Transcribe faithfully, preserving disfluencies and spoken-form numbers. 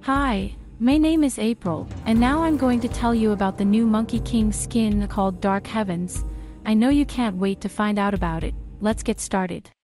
Hi, my name is April, and now I'm going to tell you about the new Monkey King skin called Dark Heavens. I know you can't wait to find out about it. Let's get started.